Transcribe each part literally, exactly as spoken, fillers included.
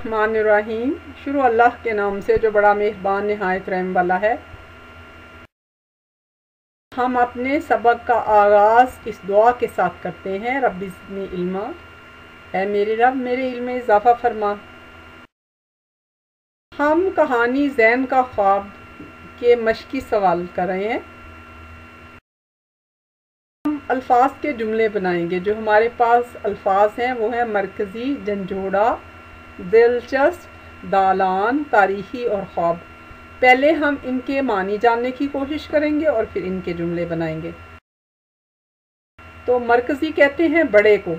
बिस्मिल्लाहिर्रहमानिर्रहीम। शुरू अल्लाह के नाम से जो बड़ा मेहरबान निहायत रहम वाला है। हम अपने सबक का आगाज़ इस दुआ के साथ करते हैं, रब्बि ज़िदनी इल्मा, ऐ मेरे रब मेरे इल्म में इजाफ़ा फरमा। हम कहानी ज़ैन का ख्वाब के मश्की सवाल कर रहे हैं। हम अल्फाज के जुमले बनाएंगे। जो हमारे पास अल्फाज हैं वो हैं मरकज़ी, झंझोड़ा, दिलचस्प, दालान, तारीखी और ख्वाब। पहले हम इनके मानी जानने की कोशिश करेंगे और फिर इनके जुमले बनाएंगे। तो मरकज़ी कहते हैं बड़े को।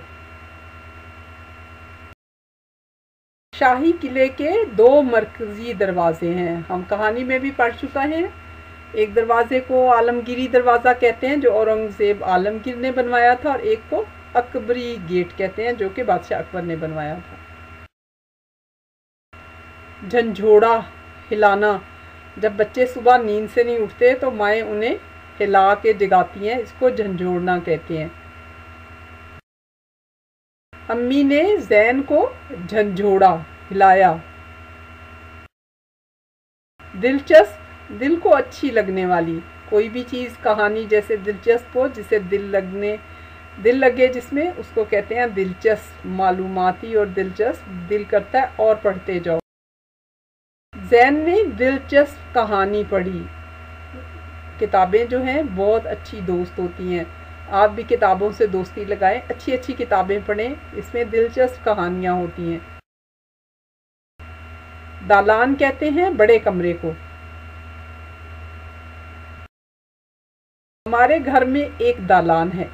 शाही किले के दो मरकज़ी दरवाजे हैं, हम कहानी में भी पढ़ चुका है। एक दरवाजे को आलमगीरी दरवाज़ा कहते हैं जो औरंगज़ेब आलमगीर ने बनवाया था, और एक को अकबरी गेट कहते हैं जो कि बादशाह अकबर ने बनवाया था। झंझोड़ा, हिलाना। जब बच्चे सुबह नींद से नहीं उठते तो माएँ उन्हें हिला के जगाती हैं, इसको झंझोड़ना कहते हैं। अम्मी ने ज़ैन को झंझोड़ा, हिलाया। दिलचस्प, दिल को अच्छी लगने वाली। कोई भी चीज़, कहानी जैसे दिलचस्प हो, जिसे दिल लगने दिल लगे जिसमें, उसको कहते हैं दिलचस्प। मालूमाती और दिलचस्प, दिल करता है और पढ़ते जाओ। ज़ैन ने दिलचस्प कहानी पढ़ी। किताबें जो हैं बहुत अच्छी दोस्त होती हैं। आप भी किताबों से दोस्ती लगाएं, अच्छी अच्छी किताबें पढ़ें, इसमें दिलचस्प कहानियाँ होती हैं। दालान कहते हैं बड़े कमरे को। हमारे घर में एक दालान है।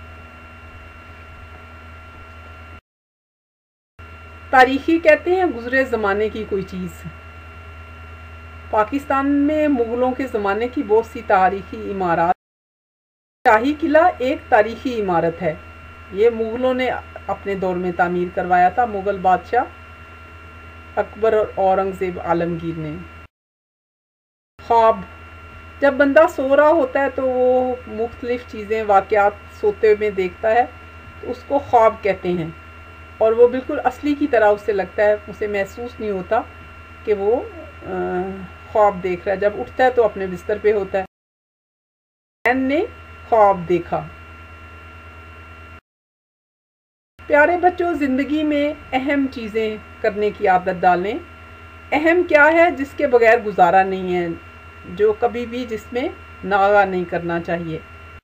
तारीखी कहते हैं गुजरे ज़माने की कोई चीज़। पाकिस्तान में मुग़लों के ज़माने की बहुत सी तारीखी इमारत। शाही किला एक तारीखी इमारत है। ये मुग़लों ने अपने दौर में तामीर करवाया था, मुग़ल बादशाह अकबर और औरंगज़ेब आलमगीर ने। ख्वाब, जब बंदा सो रहा होता है तो वो मुख्तलिफ़ चीज़ें, वाक़यात सोते में देखता है, तो उसको ख्वाब कहते हैं। और वो बिल्कुल असली की तरह उसे लगता है, उसे महसूस नहीं होता कि वो ख्वाब देख रहा है। जब उठता है तो अपने बिस्तर पे होता है। ज़ैन ने ख्वाब देखा। प्यारे बच्चों, ज़िंदगी में अहम चीज़ें करने की आदत डालें। अहम क्या है? जिसके बगैर गुजारा नहीं है, जो कभी भी जिसमें नागा नहीं करना चाहिए।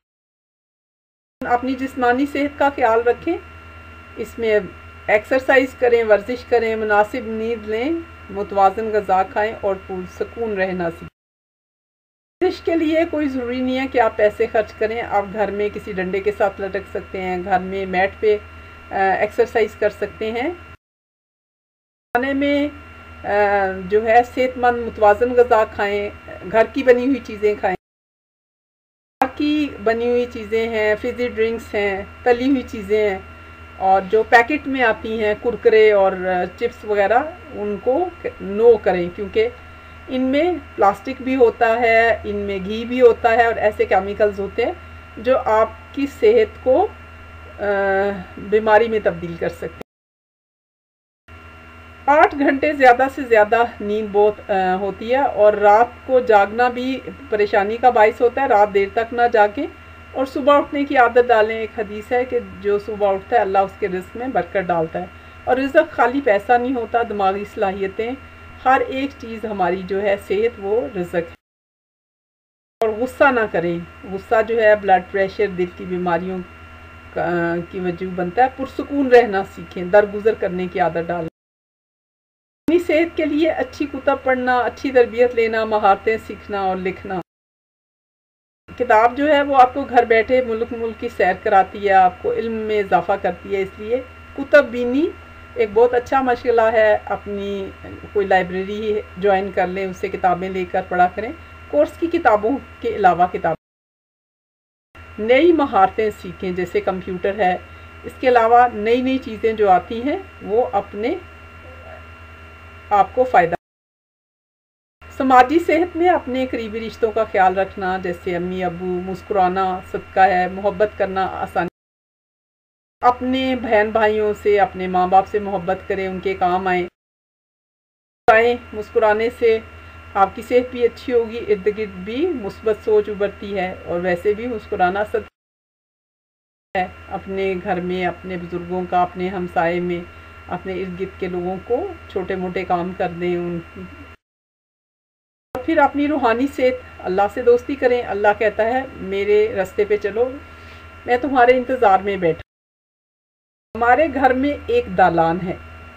अपनी जिस्मानी सेहत का ख्याल रखें, इसमें एक्सरसाइज करें, वर्जिश करें, मुनासिब नींद लें, मुतवाज़न ग़िज़ा खाएं और पुरसुकून रहना सीखें। वर्जिश के लिए कोई ज़रूरी नहीं है कि आप पैसे खर्च करें। आप घर में किसी डंडे के साथ लटक सकते हैं, घर में मैट पे एक्सरसाइज कर सकते हैं। खाने में जो है सेहतमंद मुतवाज़न ग़िज़ा खाएं, घर की बनी हुई चीज़ें खाएं। घर की बनी हुई चीज़ें हैं, फिज़ी ड्रिंक्स हैं, तली हुई चीज़ें हैं, और जो पैकेट में आती हैं कुरकुरे और चिप्स वगैरह, उनको नो करें, क्योंकि इनमें प्लास्टिक भी होता है, इनमें घी भी होता है, और ऐसे केमिकल्स होते हैं जो आपकी सेहत को बीमारी में तब्दील कर सकते हैं। आठ घंटे ज़्यादा से ज़्यादा नींद बहुत आ, होती है, और रात को जागना भी परेशानी का बाइस होता है। रात देर तक ना जागें और सुबह उठने की आदत डालें। एक हदीस है कि जो सुबह उठता है अल्लाह उसके रिज़्क़ में बरकत डालता है। और रिज़्क़ खाली पैसा नहीं होता, दिमागी सलाहियतें, हर एक चीज़ हमारी जो है सेहत, वो रिज़्क़ है। और गुस्सा ना करें। गुस्सा जो है ब्लड प्रेशर, दिल की बीमारियों की वजह बनता है। पुरसुकून रहना सीखें, दरगुजर करने की आदत डालें। अपनी सेहत के लिए अच्छी किताब पढ़ना, अच्छी तरबियत लेना, महारतें सीखना और लिखना। किताब जो है वो आपको घर बैठे मुल्क मुल्क की सैर कराती है, आपको इल्म में इजाफ़ा करती है। इसलिए कुतुब बीनी एक बहुत अच्छा मशगला है। अपनी कोई लाइब्रेरी ज्वाइन कर लें, उससे किताबें लेकर पढ़ा करें। कोर्स की किताबों के अलावा किताब नई महारतें सीखें, जैसे कंप्यूटर है। इसके अलावा नई नई चीज़ें जो आती हैं वो अपने आपको फ़ायदा। समाजी सेहत में अपने करीबी रिश्तों का ख्याल रखना, जैसे अम्मी अबू, मुस्कुराना सदका है, मोहब्बत करना आसानी। अपने बहन भाइयों से, अपने माँ बाप से मोहब्बत करें, उनके काम आएँ। मुस्कुराएं, मुस्कुराने से आपकी सेहत भी अच्छी होगी, इर्द गिर्द भी मुस्बत सोच उभरती है। और वैसे भी मुस्कुराना सद है अपने घर में, अपने बुज़ुर्गों का, अपने हमसाए में, अपने इर्द गिर्द के लोगों को छोटे मोटे काम कर दें उन। और फिर अपनी रूहानी सेहत, अल्लाह से दोस्ती करें। अल्लाह कहता है मेरे रास्ते पे चलो, मैं तुम्हारे इंतज़ार में बैठा। हमारे घर में एक दालान है,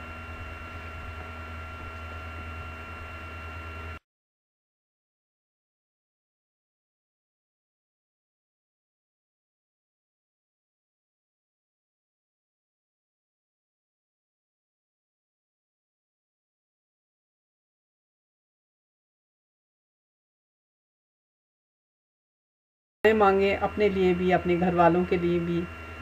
मांगे अपने लिए भी, अपने घर वालों के लिए भी।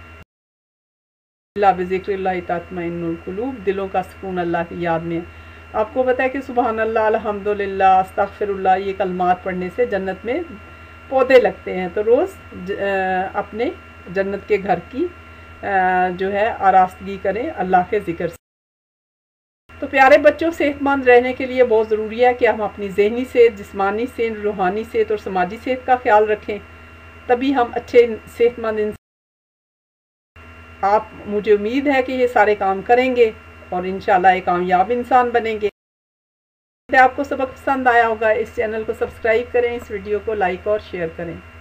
दिलों का सुकून अल्लाह की याद में। आपको पता है कि सुबहान अल्लाह, अल्हम्दुलिल्लाह, अस्तगफिरुल्लाह ये कलमात पढ़ने से जन्नत में पौधे लगते हैं। तो रोज़ अपने जन्नत के घर की जो है आरास्तगी करें अल्लाह के ज़िक्र से। तो प्यारे बच्चों, सेहतमंद रहने के लिए बहुत ज़रूरी है कि हम अपनी ज़हनी सेहत, जिस्मानी सेहत, रूहानी सेहत और समाजी सेहत का ख्याल रखें। तभी हम अच्छे सेहतमंद इंसान। आप, मुझे उम्मीद है कि ये सारे काम करेंगे और इंशाल्लाह एक कामयाब इंसान बनेंगे। आपको सबक पसंद आया होगा। इस चैनल को सब्सक्राइब करें, इस वीडियो को लाइक और शेयर करें।